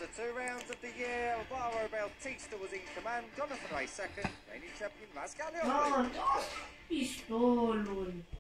2 rounds of the year, Alvaro Bautista was in command, Jonathan Ray second, reigning champion Mascalio. Pistolul.